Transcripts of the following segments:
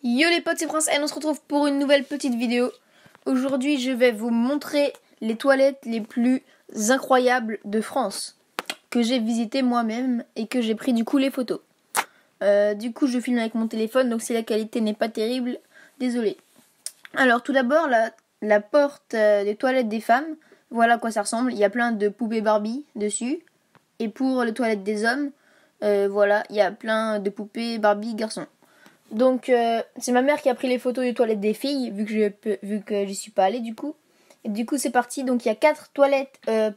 Yo les potes, c'est Prince et on se retrouve pour une nouvelle petite vidéo. Aujourd'hui, je vais vous montrer les toilettes les plus incroyables de France que j'ai visité moi-même et que j'ai pris du coup les photos. Du coup, je filme avec mon téléphone, donc si la qualité n'est pas terrible, désolé. Alors tout d'abord, la porte des toilettes des femmes, voilà à quoi ça ressemble. Il y a plein de poupées Barbie dessus. Et pour les toilettes des hommes, voilà, il y a plein de poupées Barbie garçons. Donc c'est ma mère qui a pris les photos des toilettes des filles vu que j'y suis pas allée du coup. Et du coup c'est parti. Donc il y a 4 toilettes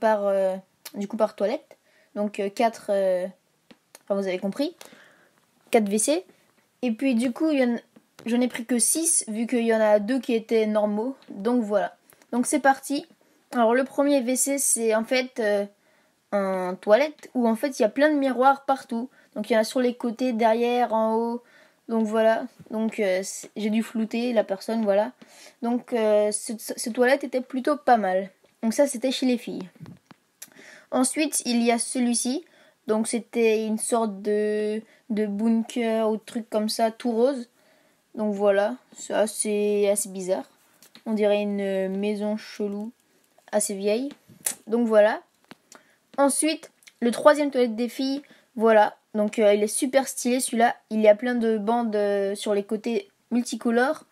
par toilette. Donc 4 enfin vous avez compris. 4 WC. Et puis du coup j'en ai pris que 6 vu qu'il y en a 2 qui étaient normaux. Donc voilà. Donc c'est parti. Alors le premier WC c'est en fait un toilette où en fait il y a plein de miroirs partout. Donc il y en a sur les côtés, derrière, en haut. Donc voilà, donc j'ai dû flouter la personne, voilà. Donc ce toilette était plutôt pas mal. Donc ça c'était chez les filles. Ensuite il y a celui-ci. Donc c'était une sorte de bunker ou de truc comme ça, tout rose. Donc voilà, c'est assez bizarre. On dirait une maison chelou, assez vieille. Donc voilà. Ensuite, le troisième toilette des filles, voilà. Donc il est super stylé celui-là. Il y a plein de bandes sur les côtés multicolores.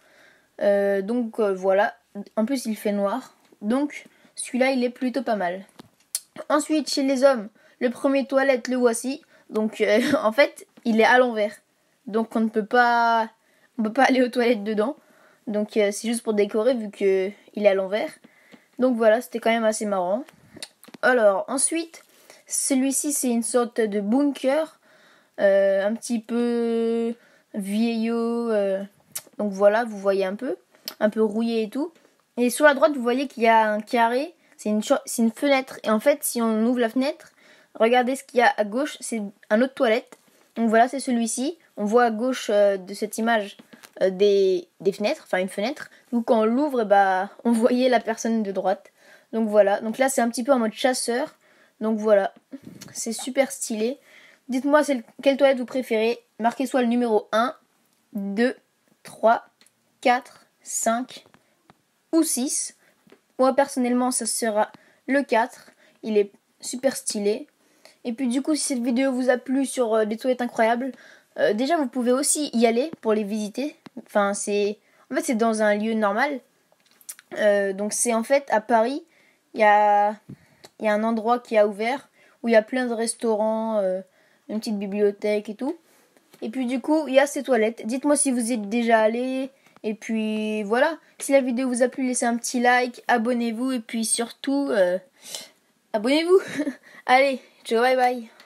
Voilà. En plus il fait noir. Donc celui-là il est plutôt pas mal. Ensuite chez les hommes, le premier toilette le voici. Donc en fait il est à l'envers. Donc on ne peut pas aller aux toilettes dedans. Donc c'est juste pour décorer vu qu'il est à l'envers. Donc voilà, c'était quand même assez marrant. Alors ensuite, celui-ci c'est une sorte de bunker. Un petit peu vieillot, donc voilà, vous voyez un peu rouillé et tout. Et sur la droite, vous voyez qu'il y a un carré, c'est une fenêtre. Et en fait, si on ouvre la fenêtre, regardez ce qu'il y a à gauche, c'est un autre toilette. Donc voilà, c'est celui-ci. On voit à gauche de cette image des fenêtres, enfin une fenêtre. Donc quand on l'ouvre, on voyait la personne de droite. Donc voilà, donc là c'est un petit peu en mode chasseur. Donc voilà, c'est super stylé. Dites-moi quelle toilette vous préférez. Marquez soit le numéro 1, 2, 3, 4, 5 ou 6. Moi personnellement ça sera le 4. Il est super stylé. Et puis du coup si cette vidéo vous a plu sur des toilettes incroyables, déjà vous pouvez aussi y aller pour les visiter. Enfin c'est dans un lieu normal. Donc c'est en fait à Paris. Il y a un endroit qui a ouvert où il y a plein de restaurants, une petite bibliothèque et tout. Et puis du coup, il y a ces toilettes. Dites-moi si vous y êtes déjà allé. Et puis voilà, si la vidéo vous a plu, laissez un petit like, abonnez-vous et puis surtout, abonnez-vous. Allez, ciao, bye bye.